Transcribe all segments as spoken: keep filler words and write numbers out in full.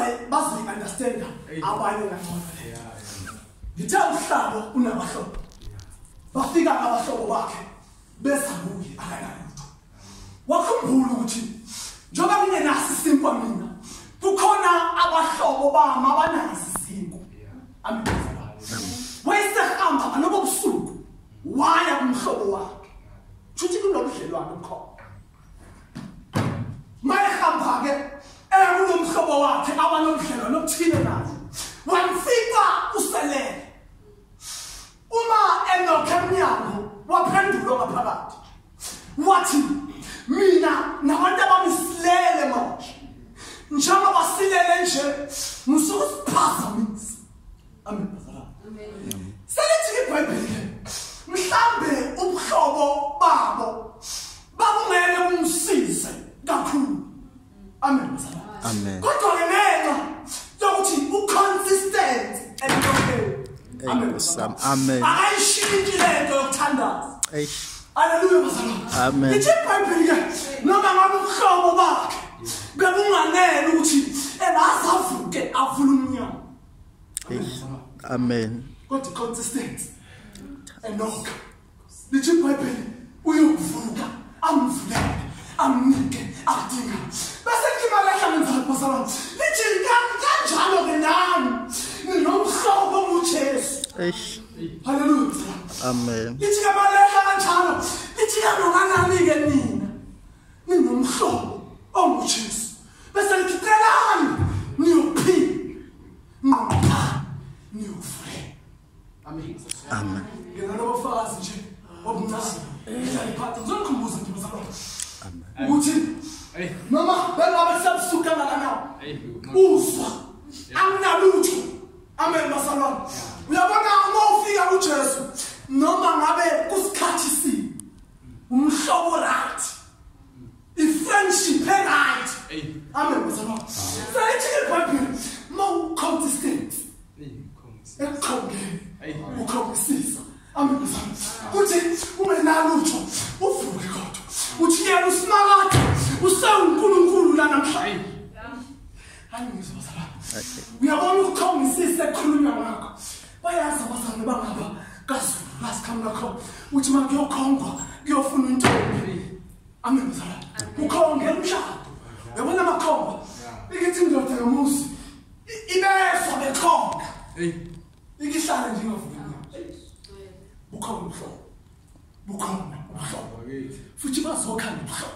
bazi-understanda abanye ngakona ngithe uhlalo unabahlobo bafika abahlobo bakhe besa kuye akanalutho wakhumbula ukuthi njengoba ngingenasi isinkwa mina kukhona abahlobo bami abanazi isinkwa amibizana wayesehamba noma ubusuku waya kumhlobo wakhe futhi kunobudlelwano bukhona mayehamba ke ekunomhlobo wakhe abanobudlelwano obuthile nazo wamfika uselele uma enokhe emnyango waphendulwa ngaphakathi wathi mina nabantu abamisilele manje njengoba silele nje musukusiphazamisa amen amen selithi iBhayibheli mhlambe ubuhlobo babo babungeke bumsize kakhulu amen amen kodwa ke ngenxa yokuthi uconsistent and amen amen ayishintshi lento yokuthandaza eish haleluya bazalwane amen ithi iBhayibheli ke noma ngabe ubuhlobo bakhe bebunganele ukuthi engazavuke avule umnyango amen kodwa consistent enoka lithi iBhayibheli uyovuka amvulele amnike adinga bese kimalahle ngenzalo bazalwane lithi kanjalo ke nami ninomhlobo uJesu eish haleluya amen lithi kamalahle kanjalo lithi kanonganani ke nina ninomhlobo onguJesu bese lithi celani niyophila mama niyofule amen amen nginalobufakazi nje obuncane ngiyaliphatha ngizokhumbuza nje bazalwane ukuthi noma bengabe sebusuku kangakanani uzwa anginalutho amen bazalwane uyabona uma ufika kuJesu noma ngabe kusikhathi si umhlobo right i-friendship right amen bazalwane seyithi iBhayibheli ma consistent ekhongeni ukhombisisa amen bazalwane kuthi ungenalutho uvuke kodwa uthi yena usimakade usewuNkulunkulu la namhlanje angizwa bazalwane uyabona ukukhombisisa ekhulunywa ngakho bayazi abazalwane bangaba kaZulu basikhamu lakho uthi manje uyokhongwa kuyofuna intombi amen bazalwane ukhongela umshado uyabona amakhomba ikithi indoda yomuzi ibeswa bekhonga ikihlala nje ngavuka bukhona umhlobo bukhona umhlobo futhi bazokhanda umhlobo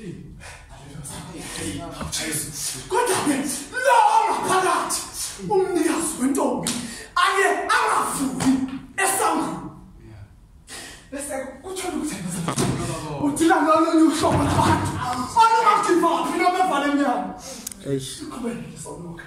kodwa ke lo ngaphakathi umnikazi wentombi ake angavuki esangweni bese kuthola ukuthi uthila ngalolu uhlobo labantu angathi baphi noma bevale emnyango eish kubele sonuka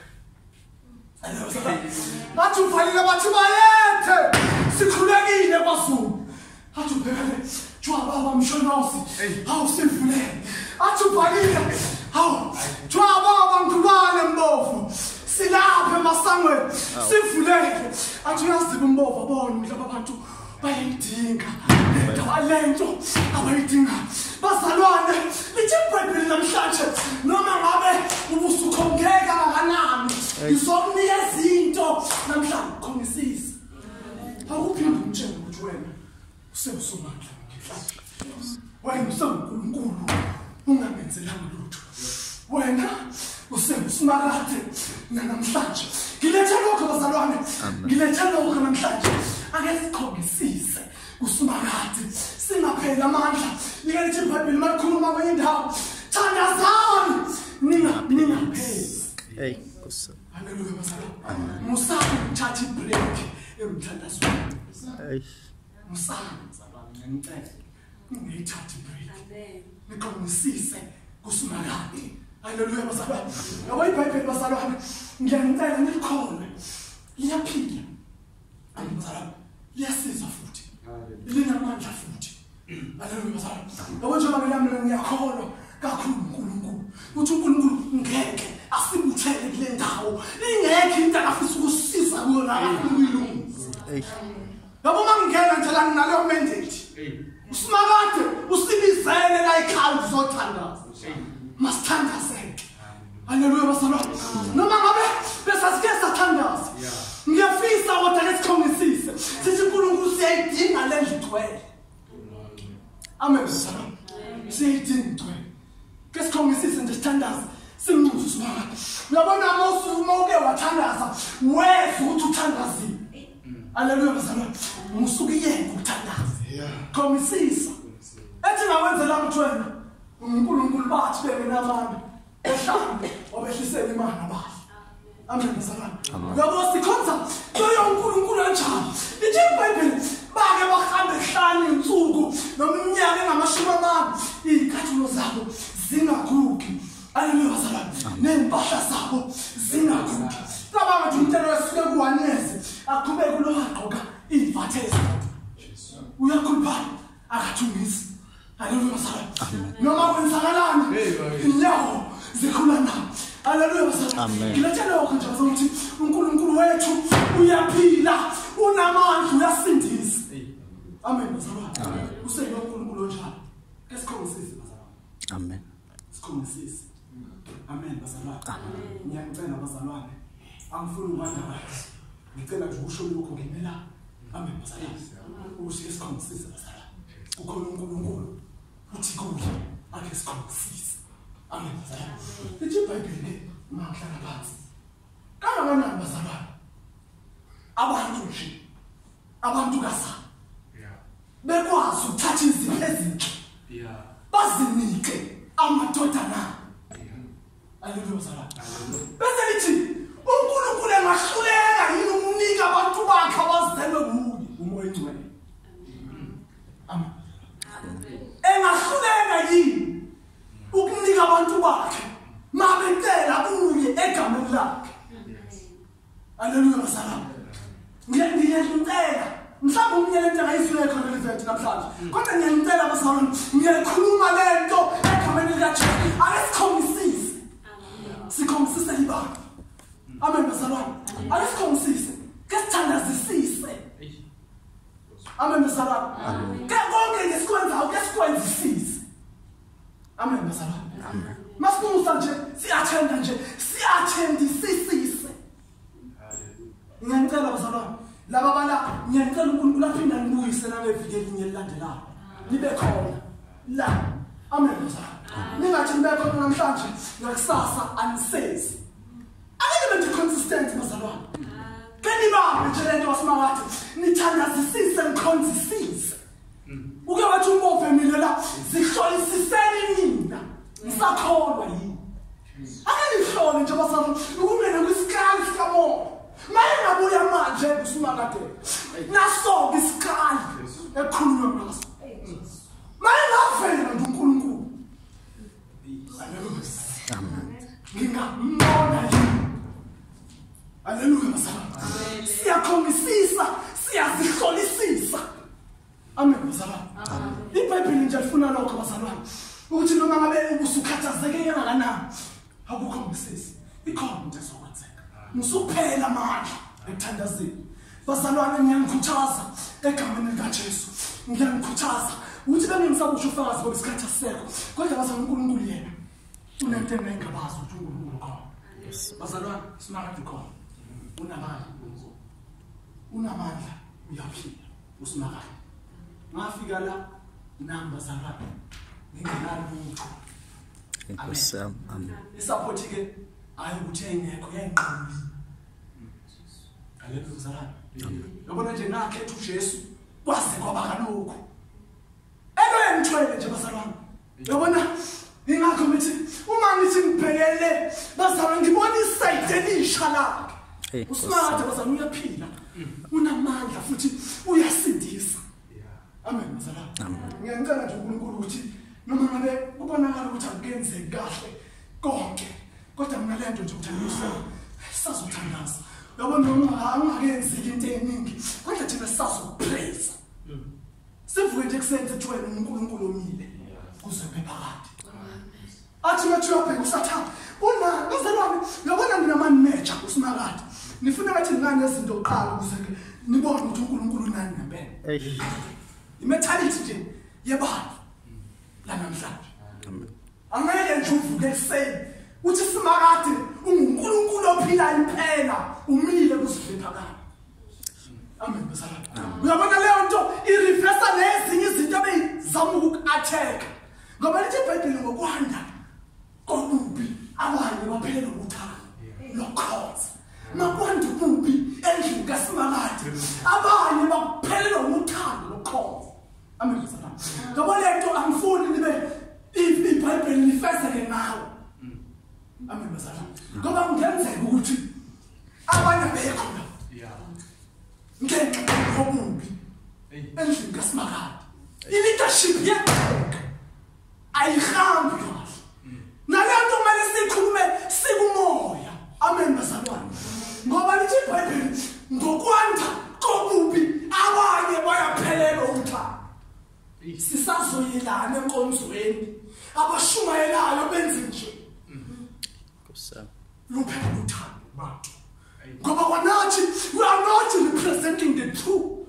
bathi uvalile bathi balethe sikhulekile kwaZulu athi ubhekele jwaba bamshonosi hawu sivulele athi uvalile hawu jwaba bamkhubane mbovu silaphe masangweni sivulele athi uyaziba umbovu abona mhlaba abantu bayidinga talento abayidinga bazalwane lithi iBhayibheli namhlanje noma ngabe ubusukhongeka kangakanani ngizomnikeza into namhlanje khongisisa awuphinde umtshele ukuthi wena usebusomandla namhlanje wena usenguNkulunkulu ungamenzela lutho wena usebusimakade namhlanje ngilethe lokho bazalwane ngilethe lokho namhlanje ake sikhongisise kusimakade singaphela amandla lithi iBhayibheli makhuluma kwenye indawo thandazani ningabi ningapheli hey Nkosi haleluya bazalwane musabe uthatha ibreak emthandazweni eish musabe bazalwane ngiyanicela ngiyithatha ibreak amen nikhongisise kusimakade haleluya bazalwane ngoba iBhayibheli bazalwane ngiyanicela nikhole liyaphila amen bazalwane liyasiza futhi linamandla futhi haleluya bazalwane ngoba njengoba nami ngiyakholwa kakhulu uNkulunkulu uthi uNkulunkulu ngeke asibuthele kule ndawo ingeke into akafisa ukusiza kuyona akuyilungisa eish yabo mangena nje la nginaleyo mandate usimakade usibizele la ekhaya uzothandaza masithandazeke haleluya bazalwane noma ngabe ngcwele. Amen. Siyidinga ngcwele. Ke sikhomisise nje sithandaza simnquzo simanga. Uyabona Moses uma uke wathandaza wezwe ukuthi uthandazile. Haleluya bazalwane. Musuke yena ukuthandaza. Yeah. Khomisisa. Ethi ngawenzela mthwena. uNkulunkulu bathi bengenamandla. Ehlambe obehlisela imana bathi. Amen bazalwane. Yabo sikhonza loyo uNkulunkulu kanjani. Lithi iBhayibheli bake bahambe hlanu insuku noma iminyaka engamashumi amane izikhathulo zabo zingagugi. Haleluya bazalwane. Nempahla zabo zingagugi. Cabanga ukuthi umntwana wesuke kuwaneze aqhubeke kulo waqoka ivathezi. Uyakhuluphala akathungisi. Haleluya bazalwane. Noma kwenzakalani inyawo zikhula nawo. Haleluya bazalwane. Ngilethela ukuthi ukuthi uNkulunkulu wethu uyaphila, unamandla, uyasindisa. Amen bazalwane. Useyilo uNkulunkulu onjalo. Ke sikhomisise bazalwane. Amen. Sikhomisise. Amen bazalwane. Ngiyacela bazalwane. Angifuni ukubandakanya. Ngicela nje ukusho lokho ngimela. Amen bazalwane. Usike sikhomisise bazalwane. Ukhona uNkulunkulu uthi kuye ake sikhomisise. Amen bazalwane. Lithi iBhayibheli mahlala phansi. Kangakanani bazalwane? Abantu nje. Abantu kasa. Yeah. Bekwazi ukuthatha izipho ezinhle. Yeah. Bazinike amadodana. Haleluya bazalwane. Bese lithi uNkulunkulu engahluleka yini ukunika abantu bakhe abazelwe kuye umoya engcwele. Amen. Engahluleka yini ukunika abantu bakhe mabecela kuye egameni lakhe. Haleluya bazalwane. Ngiyacela mhlawumbe umnyele into engayifika relevant namhlanje. Kodwa ngiyacela bazalwane ngiyakhuluma lento egameni likaJesu. Ake sikhomisise. Sikhomisise libanga. Amen bazalwane. Ake sikhomisise. Ke sithandazisise. Amen bazalwane. Ke konke ngesikwenzayo ke sikwenzisise. Amen bazalwane. Amen. Masimusa nje siyathenda nje siyathendisisise. Ngiyacela bazalwane laba bala ngiyacela uNkulunkulu aphinda nibuyise nabevike elinye elilandelayo. Nibe khona la. Amen bazalwane. Ningathi nibe khona namhlanje ngakusasa anisezi. Ake nibe consistent bazalwane. Ke nibambe nje lento wasimakathi nithandazisise nikhonzisise. Uke wathi umbove mina la zihlolisiseni mina. Ngisakholwa yini. Ake nihlole nje bazalwane ukungena kwisikali sikamoya. Manje ngabuya manje usimakade. Nasoka isikali ekhulunywa ngaso. Manje ngavela uNkulunkulu. Amen. Ngingambona yini. Haleluya bazalwane. Siyakhomisisa, siyazihlolisisa. Amen bazalwane. iBhayibheli nje lifuna lokho bazalwane. Ukuthi noma ngabe ubusukhathazeke kangakanani akukhomisisi. Ikhona into ezokwenzeka. Musuphela amandla ekuthandazeni. Bazalwane ngiyanikhuthaza egameni likaJesu. Ngiyanikhuthaza ukuthi bengisakusho ufakazi ngoba isikhathi asekho. Kodwa bazalwane uNkulunkulu yena unento engabazi ukuthi uNkulunkulu khona. Bazalwane simakathi khona. Unamandla. Unamandla uyaphila. Usimakathi. Ngafika la namba bazalwane. Ngingenalutho. Inkosi. Amen. Isupport ke ayi ukuthi engekho yayinqamuli. Haleluya bazalwane. Yabona nje ngakhetha uJesu kwaze kwaba kalokho. Elo yemthwele nje bazalwane. Yabona ingakho mithi uma ngithi ngibhekele bazalwane ngibona isayide elisha lakhe. Usimakathi bazalwane uyaphila. Unamandla futhi uyasindisa. Amen bazalwane. Ngiyacela nje uNkulunkulu ukuthi noma ngabe kubonakala ukuthi akuyenzeki kahle konke. Kodwa mina lento nje ukuthandisa sazothandaza. Yabona noma angakenzi into eningi kodwa thina sazopraise. Sivuke nje kusenze thwele uNkulunkulu omile kuze bephakade. Athi mathiwa phela usathana. Una bazalwane yabona nginamanager usimakade. Nifuna bathi ngani izinto oqala ukuze nibone ukuthi uNkulunkulu nani ngempela. Imentality nje yebani la namhlanje. Amen. Angeke nje uvuke ekseni uthi simakade uNkulunkulu ophila impela umile kuziphakade. Amen bazalwane. Uyabona leyo nto irefresa nezinye izinto abezama uku-attack ngoba lithi iBhayibheli ngokwanda kobubi abanye baphelelwa uthando lokhoza makwanda ububi endlini kaSimakade abanye baphelelwa uthando lokhoza amen mzalwane ngoba lento angifuni nibe iBhayibheli lifezeke ngawe amen mzalwane ngoba kungenzeka ukuthi abanye bekho la ngenxa yobubi endlini kaSimakade i-leadership yakho ayihambi kahle nalento kumele sikhulume sikumoya amen bazalwane ngoba lithi iBhayibheli ngokwanda kobubi abanye bayaphelelwa uthando sisazoyelana enkonzweni abashumayelayo benze nje kusasa luphela uthando bantu ngoba kwanathi we are not representing the truth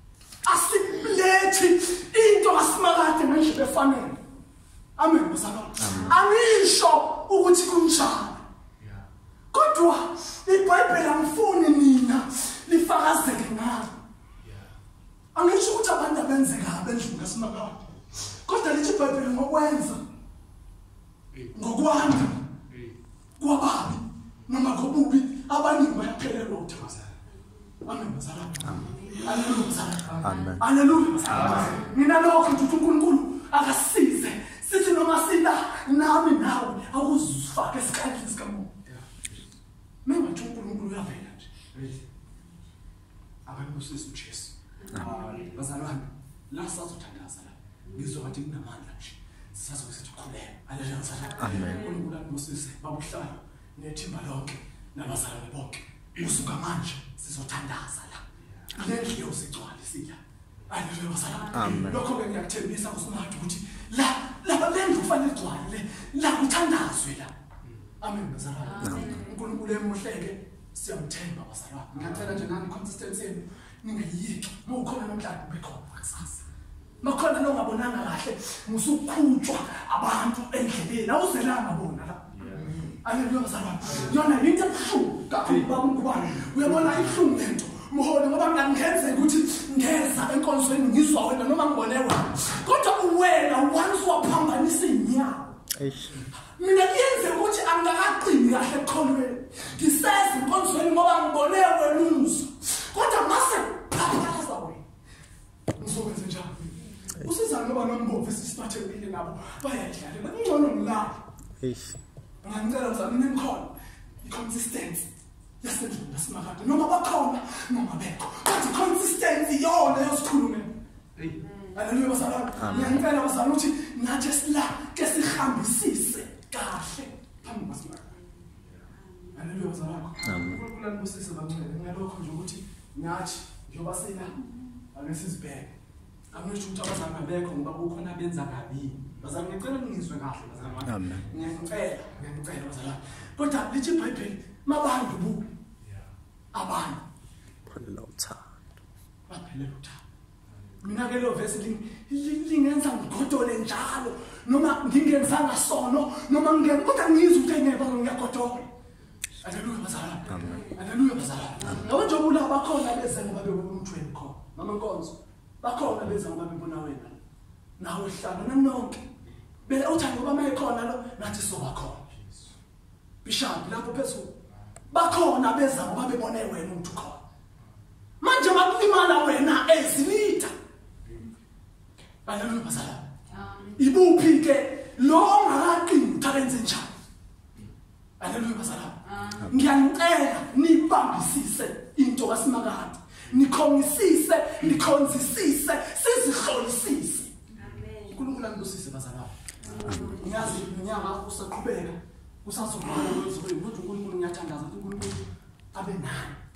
asilethi into kaSimakade ngendlela efanele amen bazalwane angisho ukuthi kunjalo kodwa iBhayibheli angifuni mina lifakazeke ngalo angisho ukuthi abantu abenze kabi endlini kaSimakade kodwa lithi iBhayibheli ngokwenza ngokwanda kwababi noma kobubi abaningi bayaphelelwa uthando amen bazalwane Amen. Hallelujah. Mina lokho ngithi uNkulunkulu akasize sithi noma sila nami nawe akuzifake esikhathini sikamoya. Mina ngithi uNkulunkulu uyavela nje. Abantu sisi uJesu. Bazalwane, la sazothandaza la. Ngizwa bathi kunamandla nje. Sisazokusithi ukhuleka. Hallelujah. Amen. uNkulunkulu akusise babuhlala nethimba lonke nabazalwane bonke. Usuka manje sizothandaza la. Lendlu sigcwalisile. Haleluya bazalwane. Amen. Lokho ke ngiyakuthembisa kuSimakade ukuthi la la lendlu kufanele igcwale la kuthandazwe la. Amen bazalwane. uNkulunkulu emuhleke siyamthemba bazalwane. Ngiyacela nje nani consistency yenu ningayiki. Mawukhona namhlanje bekhona kusasa. Makhona lo ngabonanga kahle musukhutshwa abantu endleleni awuzelanga bona la. Haleluya bazalwane. Yona into ebuhlungu kakhulu babungubani. Uyabona ihlungu lento. Muhole ngoba mina ngenzeka ukuthi ngeza enkonzweni ngizwa wena noma ngibone wena kodwa wena once waphambanisa inyawo mina kuyenze ukuthi angakaqini kahle ekholweni ngiseza enkonzweni ngoba ngibone wena umzwa kodwa mase phaphaza wena ngizokwenza njani usiza ngoba nombovu sisiphathekile nabo bayadlalela ngcono ngilapha eish ngicela uzame nimkhona iconsistency yasendlini kaSimakade noma bakhona noma bekho but consistency yona yosikhulumela hey haleluya bazalwane ngiyacela bazalwane ukuthi nathi sila ke sihambisise kahle phambi kaSimakade haleluya bazalwane uNkulunkulu anibusise bancane ngalokho nje ukuthi nathi njoba sina angesizibheke angisho ukuthi abazalwane bekho ngoba kukhona benza kabi bazalwane ngicela ngizwe kahle bazalwane amen ngiyacela ngiyacela bazalwane kodwa lithi iBhayibheli mabantu bu abantu phelela uthando baphelela uthando mina ke lo verse lingenza ngigodole njalo noma ngingenzanga sono noma ngeke kodwa ngizwe ukuthi ngeke ngiyagodola haleluya bazalwane haleluya bazalwane ngoba njengoba abakhona beze ngoba bebona umthweni khona noma inkonzo bakhona beze ngoba bebona wena nawe hlala nanonke bela uthando ngoba mayikhona lo nathi soba khona bishop lapho phezulu bakhona beza ngoba bebone wena umuntu khona manje bakulimala wena ezilita haleluya bazalwane ibuphi ke lo ongaqini uthakenze njani haleluya bazalwane ngiyanicela nibambisise into kaSimakade nikhongisise nikhonzisise sizihlolisise amen uNkulunkulu anibusise bazalwane ngiyazi inyanga usaqhubeka usazokuba ukuthi uNkulunkulu ngiyathandaza ukuthi uNkulunkulu abe nani